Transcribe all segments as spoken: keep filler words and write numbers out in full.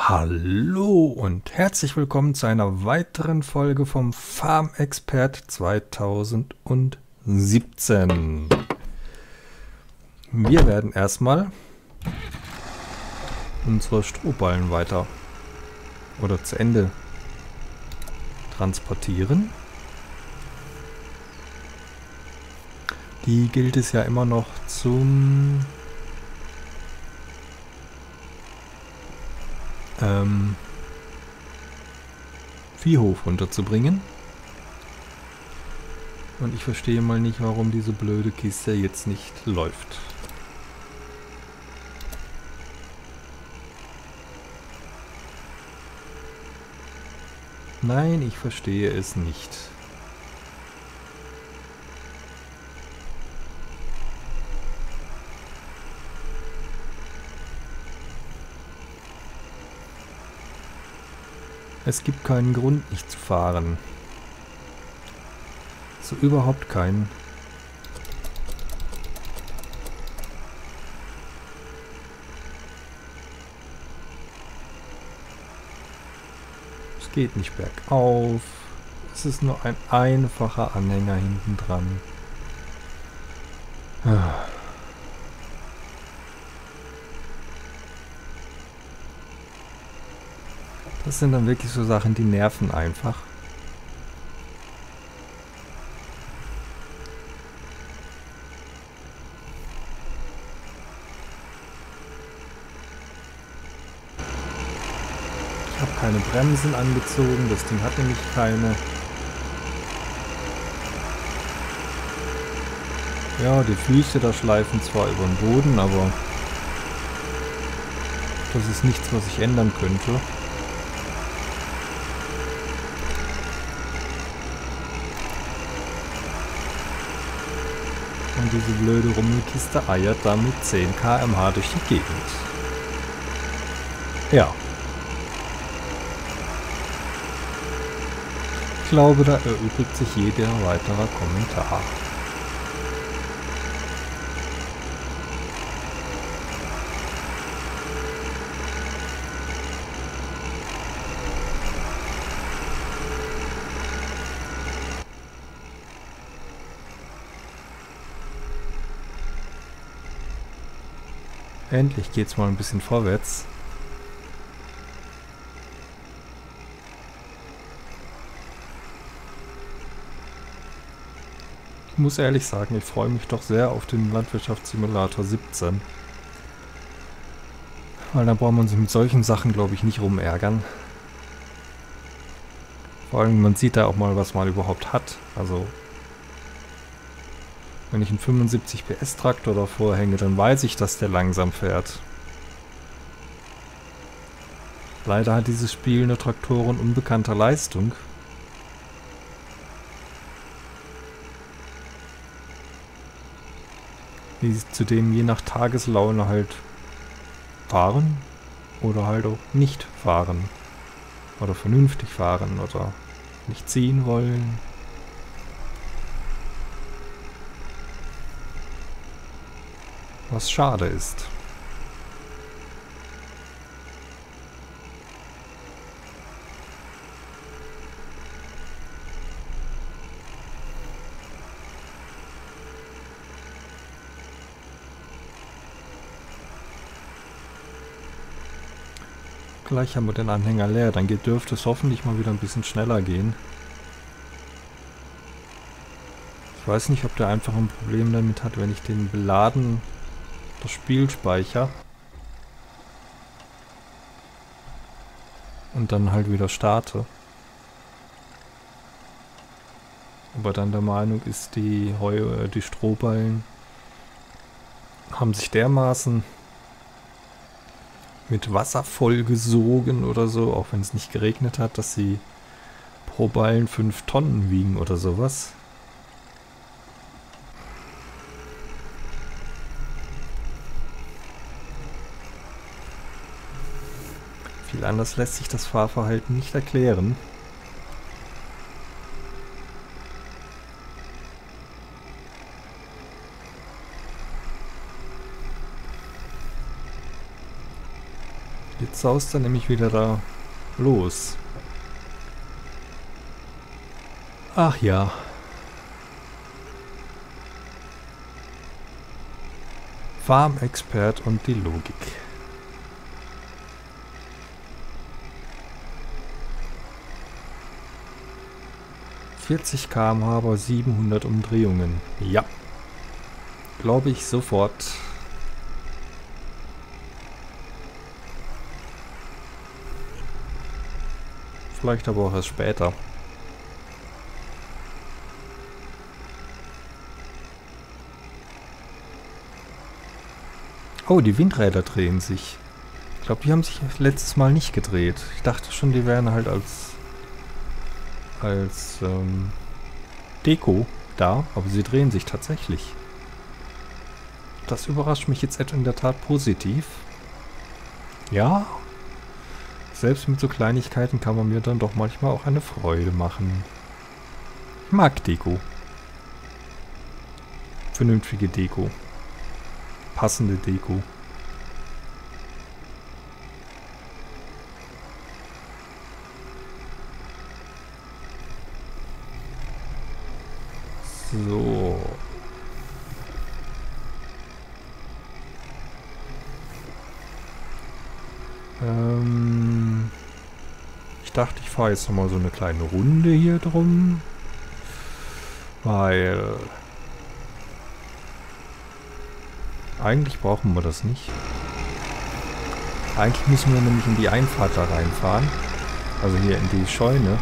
Hallo und herzlich willkommen zu einer weiteren Folge vom Farm Expert zweitausendsiebzehn. Wir werden erstmal unsere Strohballen weiter oder zu Ende transportieren. Die gilt es ja immer noch zum ähm, Viehhof runterzubringen. Und ich verstehe mal nicht, warum diese blöde Kiste jetzt nicht läuft. Nein, ich verstehe es nicht. Es gibt keinen Grund, nicht zu fahren. So überhaupt keinen. Es geht nicht bergauf. Es ist nur ein einfacher Anhänger hinten dran. Das sind dann wirklich so Sachen, die nerven einfach. Ich habe keine Bremsen angezogen, das Ding hat nämlich keine. Ja, die Füße da schleifen zwar über den Boden, aber das ist nichts, was ich ändern könnte. Und diese blöde Rummelkiste eiert da mit zehn Kilometer pro Stunde durch die Gegend. Ja. Ich glaube, da erübrigt sich jeder weitere Kommentar. Endlich geht's mal ein bisschen vorwärts. Ich muss ehrlich sagen, ich freue mich doch sehr auf den Landwirtschaftssimulator siebzehn. Weil da braucht man sich mit solchen Sachen, glaube ich, nicht rumärgern. Vor allem, man sieht da auch mal, was man überhaupt hat. Also, wenn ich einen fünfundsiebzig P S Traktor davor hänge, dann weiß ich, dass der langsam fährt. Leider hat dieses Spiel eine Traktoren unbekannter Leistung. Die zudem je nach Tageslaune halt fahren oder halt auch nicht fahren. Oder vernünftig fahren oder nicht ziehen wollen. Was schade ist. Gleich haben wir den Anhänger leer, dann geht, dürfte es hoffentlich mal wieder ein bisschen schneller gehen. Ich weiß nicht, ob der einfach ein Problem damit hat, wenn ich den beladen das Spiel speichere und dann halt wieder starte. Aber dann der Meinung ist, die, Heu, die Strohballen haben sich dermaßen mit Wasser vollgesogen oder so, auch wenn es nicht geregnet hat, dass sie pro Ballen fünf Tonnen wiegen oder sowas. Viel anders lässt sich das Fahrverhalten nicht erklären. Jetzt saust er nämlich wieder da los. Ach ja. Farm-Expert und die Logik. vierzig Kilometer pro Stunde, aber siebenhundert Umdrehungen. Ja. Glaube ich sofort. Vielleicht aber auch erst später. Oh, die Windräder drehen sich. Ich glaube, die haben sich letztes Mal nicht gedreht. Ich dachte schon, die wären halt als als ähm, Deko da, aber sie drehen sich tatsächlich. Das überrascht mich jetzt in der Tat positiv. Ja, selbst mit so Kleinigkeiten kann man mir dann doch manchmal auch eine Freude machen. Ich mag Deko. Vernünftige Deko. Passende Deko. So. Ähm, ich dachte, ich fahre jetzt nochmal so eine kleine Runde hier drum. Weil eigentlich brauchen wir das nicht. Eigentlich müssen wir nämlich in die Einfahrt da reinfahren. Also hier in die Scheune.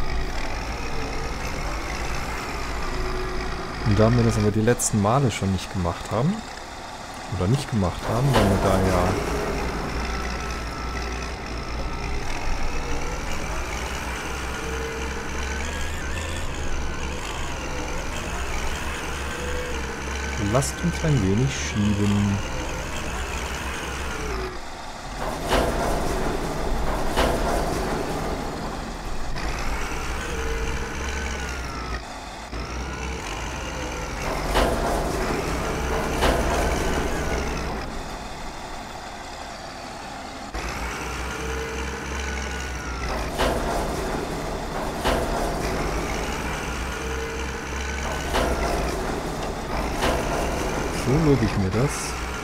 Und da wir das aber die letzten Male schon nicht gemacht haben, oder nicht gemacht haben, weil wir da ja lasst uns ein wenig schieben. So lobe ich mir das.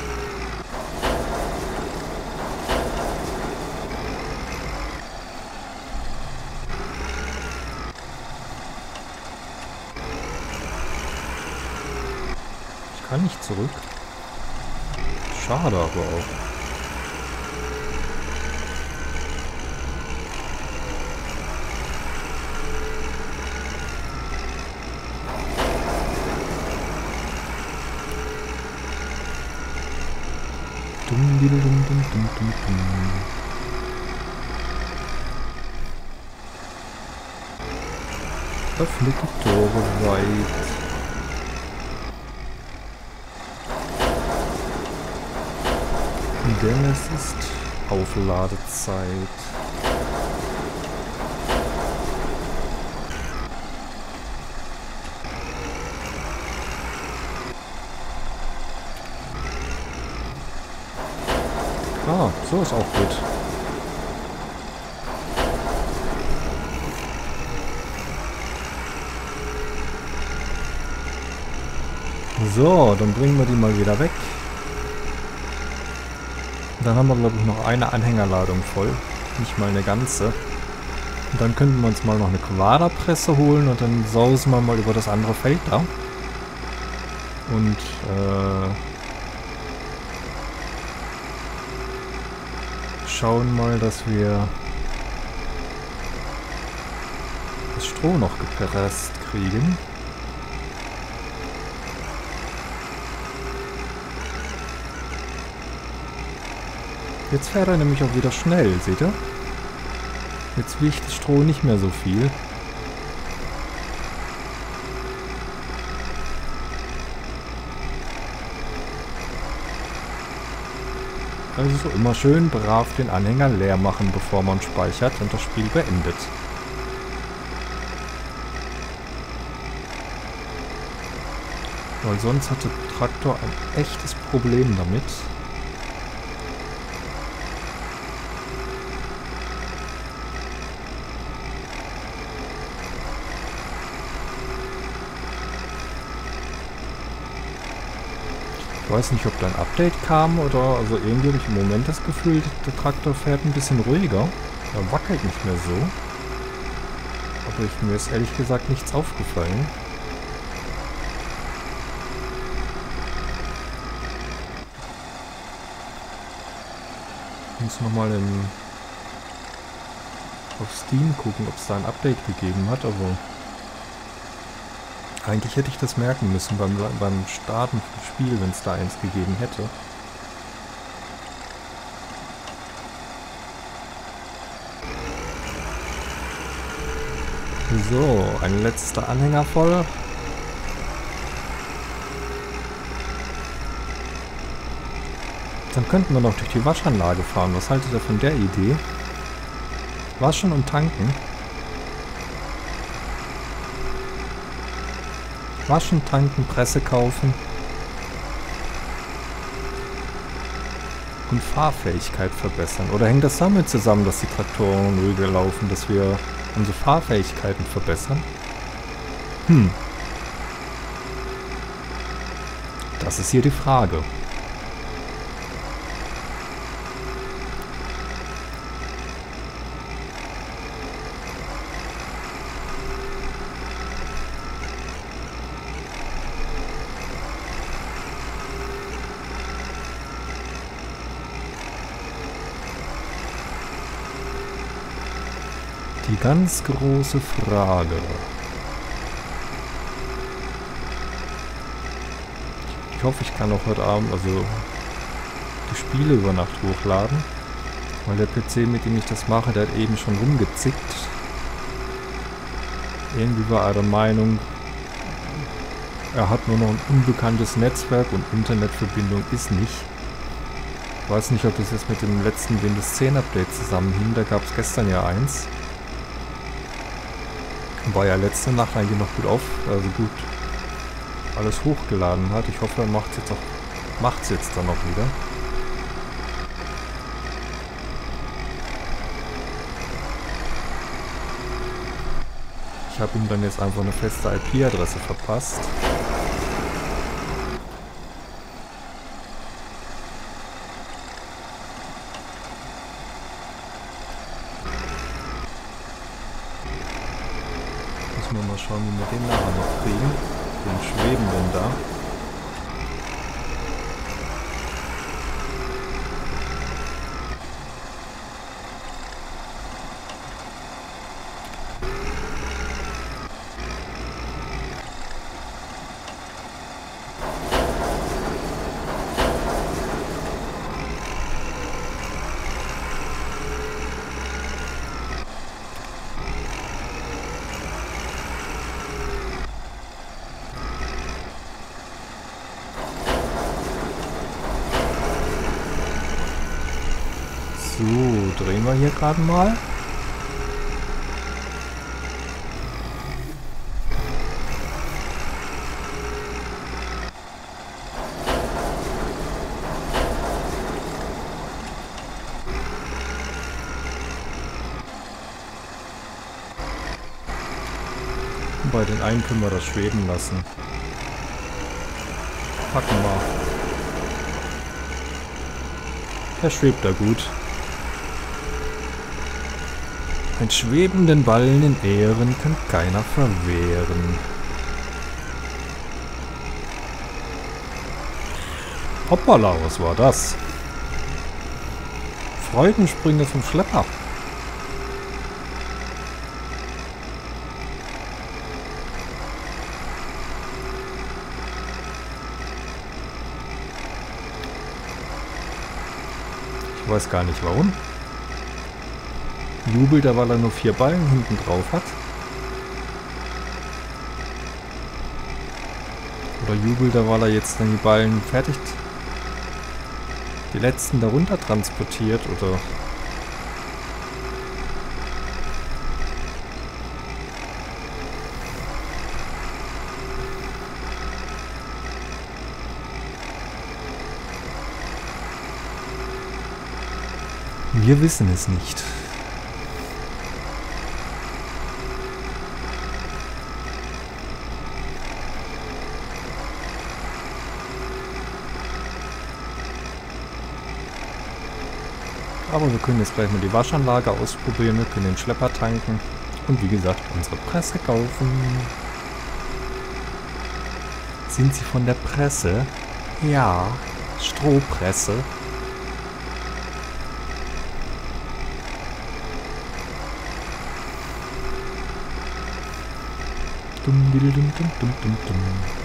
Ich kann nicht zurück. Schade aber auch. Dum, dum, dum, dum, dum, dum, dum. Öffne die Tore weit. Denn es ist Aufladezeit. Ah, so ist auch gut. So, dann bringen wir die mal wieder weg. Dann haben wir, glaube ich, noch eine Anhängerladung voll. Nicht mal eine ganze. Und dann könnten wir uns mal noch eine Quaderpresse holen und dann sausen wir mal über das andere Feld da. Und, äh... schauen mal, dass wir das Stroh noch gepresst kriegen. Jetzt fährt er nämlich auch wieder schnell, seht ihr? Jetzt wiegt das Stroh nicht mehr so viel. Also immer schön brav den Anhänger leer machen, bevor man speichert und das Spiel beendet. Weil sonst hat der Traktor ein echtes Problem damit. Ich weiß nicht, ob da ein Update kam oder... Also irgendwie habe ich im Moment das Gefühl, der Traktor fährt ein bisschen ruhiger. Er wackelt nicht mehr so. Aber ich, mir ist ehrlich gesagt nichts aufgefallen. Ich muss nochmal auf Steam gucken, ob es da ein Update gegeben hat, aber eigentlich hätte ich das merken müssen beim, beim Starten vom Spiel, wenn es da eins gegeben hätte. So, ein letzter Anhänger voll. Dann könnten wir noch durch die Waschanlage fahren. Was haltet ihr von der Idee? Waschen und tanken. Waschen, tanken, Presse kaufen. Und Fahrfähigkeit verbessern. Oder hängt das damit zusammen, dass die Traktoren ruhiger laufen, dass wir unsere Fahrfähigkeiten verbessern? Hm. Das ist hier die Frage. Die ganz große Frage. Ich hoffe, ich kann auch heute Abend also die Spiele über Nacht hochladen. Weil der P C, mit dem ich das mache, der hat eben schon rumgezickt. Irgendwie war er der Meinung, er hat nur noch ein unbekanntes Netzwerk und Internetverbindung ist nicht. Ich weiß nicht, ob das jetzt mit dem letzten Windows zehn Update zusammenhing. Da gab es gestern ja eins. War ja letzte Nacht eigentlich noch gut auf, also gut alles hochgeladen hat. Ich hoffe, er macht es jetzt auch, macht's jetzt dann auch wieder. Ich habe ihm dann jetzt einfach eine feste I P-Adresse verpasst. Mal schauen, wie wir den nachher noch kriegen. Den Schwebenden da. So, drehen wir hier gerade mal. Und bei den einen können wir das schweben lassen. Packen wir. Der schwebt da gut. Einen schwebenden Ballen in Ehren kann keiner verwehren. Hoppala, was war das? Freudensprünge vom Schlepper. Ich weiß gar nicht warum. Jubelt er, weil er nur vier Ballen hinten drauf hat? Oder jubelt er, weil er jetzt dann die Ballen fertig, die letzten darunter transportiert, oder? Wir wissen es nicht. Aber wir können jetzt gleich mal die Waschanlage ausprobieren. Wir können den Schlepper tanken. Und wie gesagt, unsere Presse kaufen. Sind Sie von der Presse? Ja, Strohpresse. Dum, dum, dum, dum, dum, dum, dum.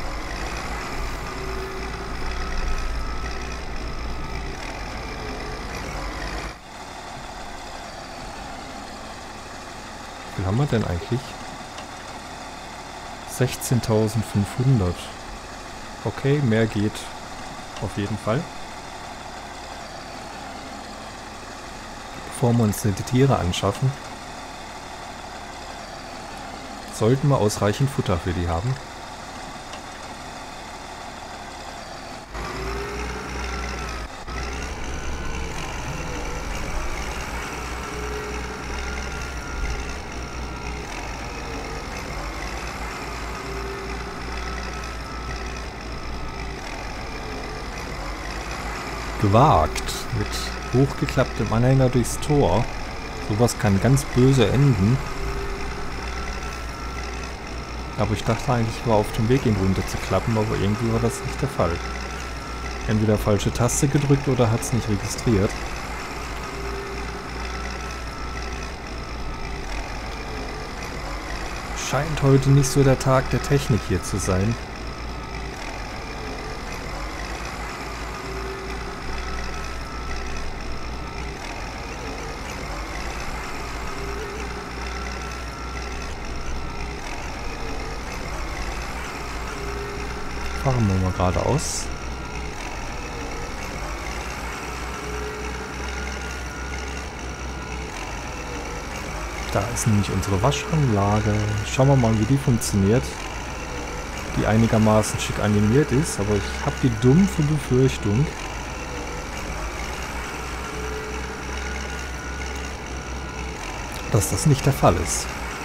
Wie viel haben wir denn eigentlich? sechzehntausendfünfhundert. Okay, mehr geht auf jeden Fall. Bevor wir uns die Tiere anschaffen, sollten wir ausreichend Futter für die haben. Gewagt. Mit hochgeklapptem Anhänger durchs Tor. Sowas kann ganz böse enden. Aber ich dachte eigentlich, ich war auf dem Weg, ihn runter zu klappen, aber irgendwie war das nicht der Fall. Entweder falsche Taste gedrückt oder hat es nicht registriert. Scheint heute nicht so der Tag der Technik hier zu sein. Fahren wir mal geradeaus. Da ist nämlich unsere Waschanlage. Schauen wir mal, wie die funktioniert. Die einigermaßen schick animiert ist, aber ich habe die dumpfe Befürchtung, dass das nicht der Fall ist.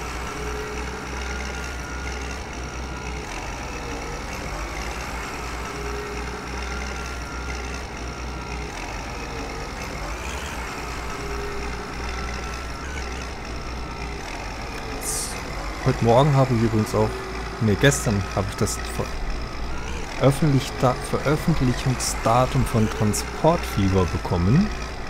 Heute Morgen habe ich übrigens auch, ne, gestern habe ich das Veröffentlichungsdatum von Transportfieber bekommen.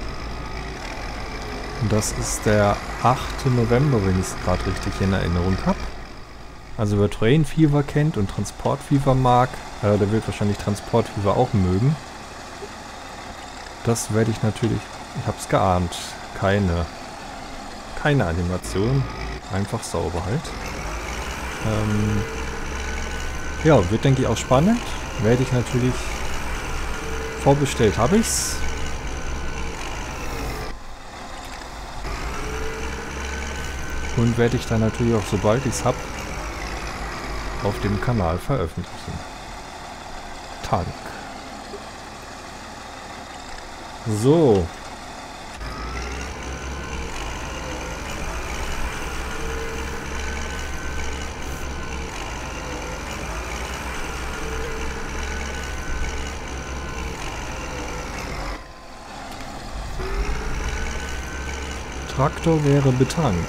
Und das ist der achte November, wenn ich es gerade richtig in Erinnerung habe. Also wer Train Fever kennt und Transportfieber mag, äh, der wird wahrscheinlich Transportfieber auch mögen. Das werde ich natürlich, ich habe es geahnt, keine, keine Animation. Einfach sauber halt. Ähm, ja, wird denke ich auch spannend. Werde ich natürlich vorbestellt, habe ich's. Und werde ich dann natürlich auch, sobald ich es habe, auf dem Kanal veröffentlichen. Tank. So. Traktor wäre betankt.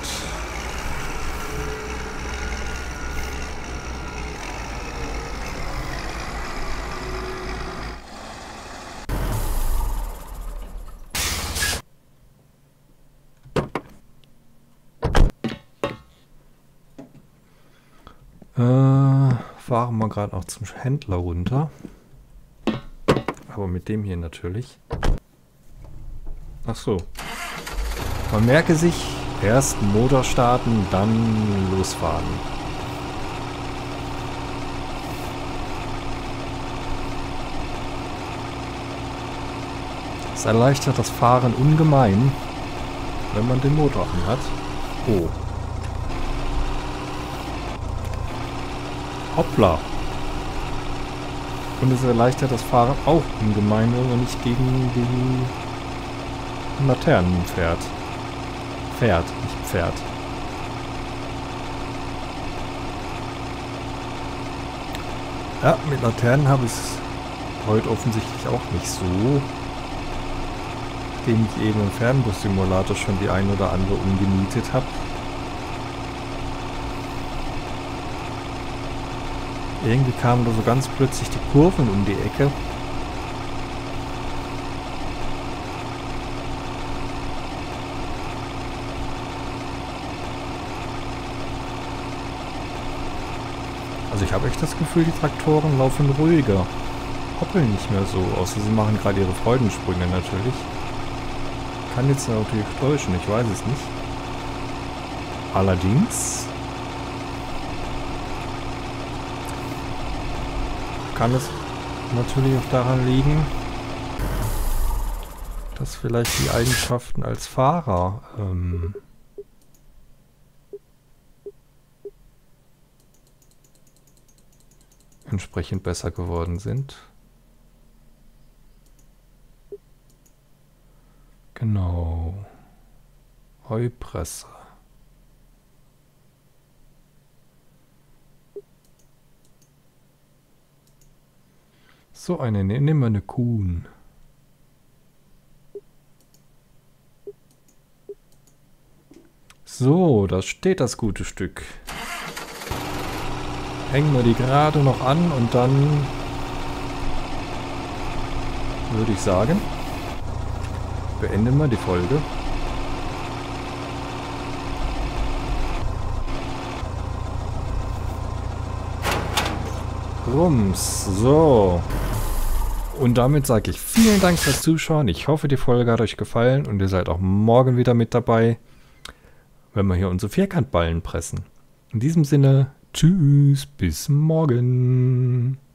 Äh, fahren wir gerade auch zum Händler runter. Aber mit dem hier natürlich. Ach so. Man merke sich, erst Motor starten, dann losfahren. Es erleichtert das Fahren ungemein, wenn man den Motor anhat. Oh. Hoppla. Und es erleichtert das Fahren auch ungemein, wenn man nicht gegen die Laternen fährt. Pferd, nicht Pferd. Ja, mit Laternen habe ich es heute offensichtlich auch nicht so. nachdem ich eben im Fernbus-Simulator schon die ein oder andere umgenietet habe. Irgendwie kamen da so ganz plötzlich die Kurven um die Ecke. Also ich habe echt das Gefühl, die Traktoren laufen ruhiger. Hoppeln nicht mehr so, außer sie machen gerade ihre Freudensprünge natürlich. Kann jetzt natürlich täuschen, ich weiß es nicht. Allerdings kann es natürlich auch daran liegen, dass vielleicht die Eigenschaften als Fahrer ähm, entsprechend besser geworden sind. Genau. Heupresse. So eine, ne, nehmen wir eine Kuhn. So, da steht das gute Stück. Hängen wir die gerade noch an und dann würde ich sagen, beenden wir die Folge. Rums, so. Und damit sage ich vielen Dank fürs Zuschauen. Ich hoffe, die Folge hat euch gefallen und ihr seid auch morgen wieder mit dabei, wenn wir hier unsere Vierkantballen pressen. In diesem Sinne, tschüss, bis morgen.